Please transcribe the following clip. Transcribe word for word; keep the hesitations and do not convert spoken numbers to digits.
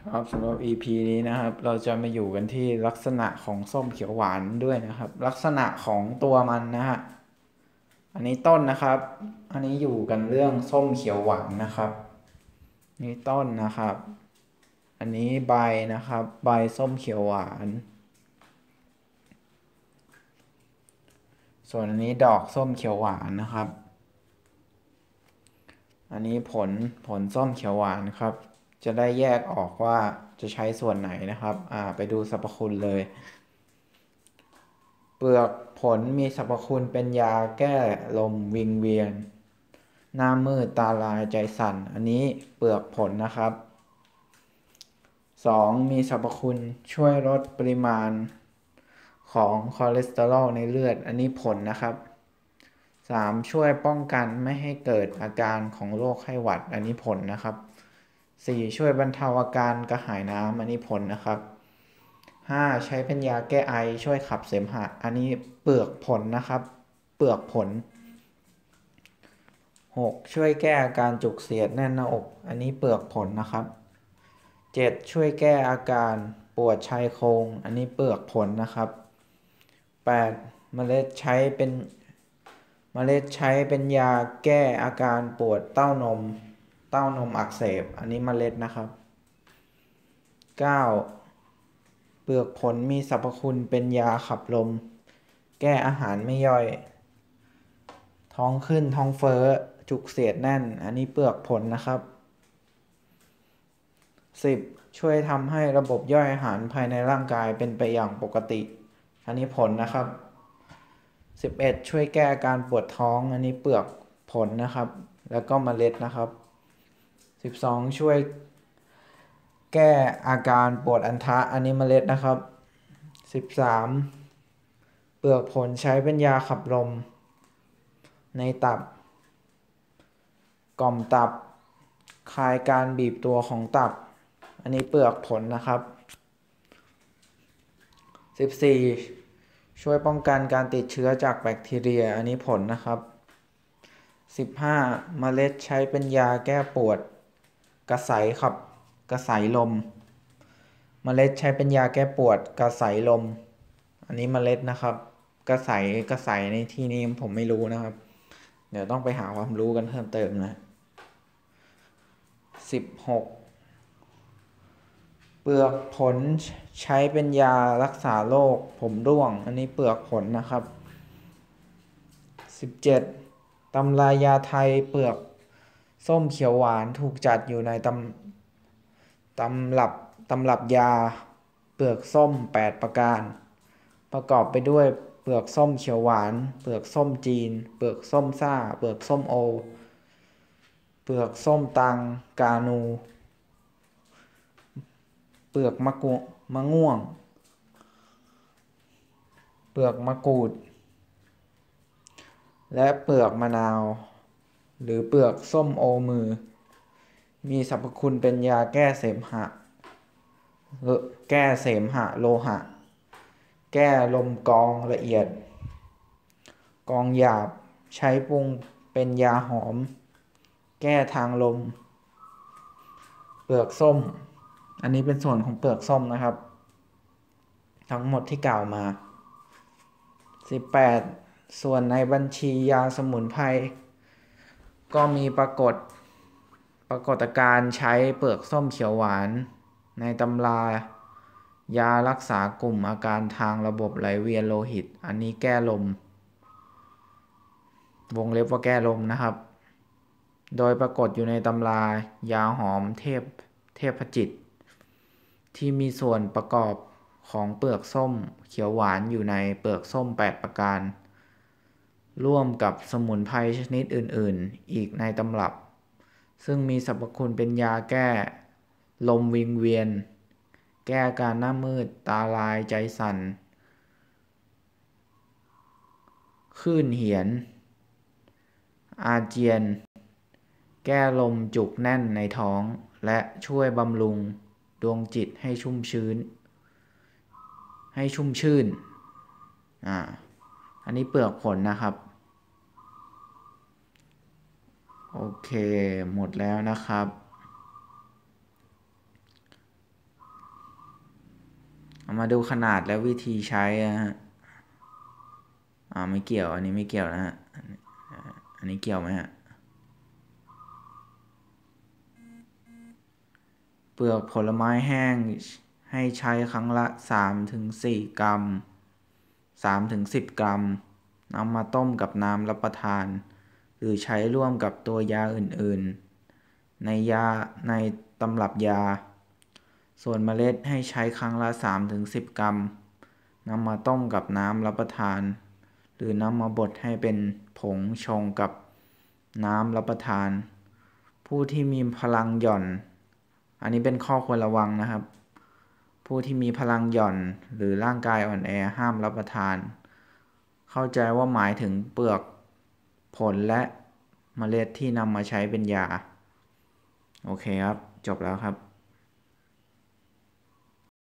ครับสำหรับ อี พี นี้นะครับเราจะมาอยู่กันที่ลักษณะของส้มเขียวหวานด้วยนะครับลักษณะของตัวมันนะฮะอันนี้ต้นนะครับอันนี้อยู่กันเรื่องส้มเขียวหวานนะครับนี่ต้นนะครับอันนี้ใบนะครับใบส้มเขียวหวานส่วนอันนี้ดอกส้มเขียวหวานนะครับอันนี้ผลผลส้มเขียวหวานครับจะได้แยกออกว่าจะใช้ส่วนไหนนะครับอ่าไปดูสรรพคุณเลยเปลือกผลมีสรรพคุณเป็นยาแก้ลมวิงเวียนหน้ามืดตาลายใจสั่นอันนี้เปลือกผลนะครับสองมีสรรพคุณช่วยลดปริมาณของคอเลสเตอรอลในเลือดอันนี้ผลนะครับสามช่วยป้องกันไม่ให้เกิดอาการของโรคไข้หวัดอันนี้ผลนะครับสี่ช่วยบรรเทาอาการกระหายน้ำอันนี้ผลนะครับห้าใช้เป็นยาแก้ไอช่วยขับเสมหะอันนี้เปลือกผลนะครับเปลือกผลหกช่วยแก้อาการจุกเสียดแน่นหน้าอกอันนี้เปลือกผลนะครับเจ็ดช่วยแก้อาการปวดชายโครงอันนี้เปลือกผลนะครับแปดเมล็ดใช้เป็นเมล็ดใช้เป็นยาแก้อาการปวดเต้านมเต้านมอักเสบอันนี้เมล็ดนะครับเก้าเปลือกผลมีสรรพคุณเป็นยาขับลมแก้อาหารไม่ย่อยท้องขึ้นท้องเฟ้อจุกเสียดแน่นอันนี้เปลือกผลนะครับสิบช่วยทำให้ระบบย่อยอาหารภายในร่างกายเป็นไปอย่างปกติอันนี้ผลนะครับสิบเอ็ดช่วยแก้อาการปวดท้องอันนี้เปลือกผลนะครับแล้วก็เมล็ดนะครับสิบสองช่วยแก้อาการปวดอันทะอันนี้เมล็ดนะครับสิบสามเปลือกผลใช้เป็นยาขับลมในตับกล่อมตับคลายการบีบตัวของตับอันนี้เปลือกผลนะครับสิบสี่ช่วยป้องกันการติดเชื้อจากแบคทีเรียอันนี้ผลนะครับสิบห้าเมล็ดใช้เป็นยาแก้ปวดกระสายขับกระสายลมเมล็ดใช้เป็นยาแก้ปวดกระสายลมอันนี้เมล็ดนะครับกระสายกระสายในที่นี้ผมไม่รู้นะครับเดี๋ยวต้องไปหาความรู้กันเพิ่มเติมนะสิบหกเปลือกผลใช้เป็นยารักษาโรคผมร่วงอันนี้เปลือกผลนะครับสิบเจ็ดตำรายาไทยเปลือกส้มเขียวหวานถูกจัดอยู่ในตำตำรับตำรับยาเปลือกส้มแปดประการประกอบไปด้วยเปลือกส้มเขียวหวานเปลือกส้มจีนเปลือกส้มซ่าเปลือกส้มโอเปลือกส้มตังกานูเปลือกมะกรูดมะม่วงเปลือกมะกรูดและเปลือกมะนาวหรือเปลือกส้มโอมือมีสรรพคุณเป็นยาแก้เสมหะแก้เสมหะโลหะแก้ลมกองละเอียดกองหยาบใช้ปรุงเป็นยาหอมแก้ทางลมเปลือกส้มอันนี้เป็นส่วนของเปลือกส้มนะครับทั้งหมดที่กล่าวมาสิบแปดส่วนในบัญชียาสมุนไพรก็มีปรากฏปรากฏการณ์ใช้เปลือกส้มเขียวหวานในตำรายารักษากลุ่มอาการทางระบบไหลเวียนโลหิตอันนี้แก้ลมวงเล็บว่าแก้ลมนะครับโดยปรากฏอยู่ในตำรายาหอมเทพเทพจิตที่มีส่วนประกอบของเปลือกส้มเขียวหวานอยู่ในเปลือกส้มแปดประการร่วมกับสมุนไพรชนิดอื่นๆอีกในตำรับซึ่งมีสรรพคุณเป็นยาแก้ลมวิงเวียนแก้อาการหน้ามืดตาลายใจสั่นคลื่นเหียนอาเจียนแก้ลมจุกแน่นในท้องและช่วยบำรุงดวงจิตให้ชุ่มชื้นให้ชุ่มชื่นอ่าอันนี้เปลือกผลนะครับโอเคหมดแล้วนะครับมาดูขนาดและวิธีใช้นะฮะอ่าไม่เกี่ยวอันนี้ไม่เกี่ยวนะฮะอันนี้เกี่ยวไหมฮะเปลือกผลไม้แห้งให้ใช้ครั้งละสามถึงสี่กรัมสามถึงสิบกรัมนำมาต้มกับน้ำรับประทานหรือใช้ร่วมกับตัวยาอื่นๆในยาในตำรับยาส่วนเมล็ดให้ใช้ครั้งละสามถึงสิบกรัมนำมาต้มกับน้ำรับประทานหรือนำมาบดให้เป็นผงชงกับน้ำรับประทานผู้ที่มีพลังหย่อนอันนี้เป็นข้อควรระวังนะครับผู้ที่มีพลังหย่อนหรือร่างกายอ่อนแอห้ามรับประทานเข้าใจว่าหมายถึงเปลือกผลและเมล็ดที่นำมาใช้เป็นยาโอเคครับจบแล้วครับ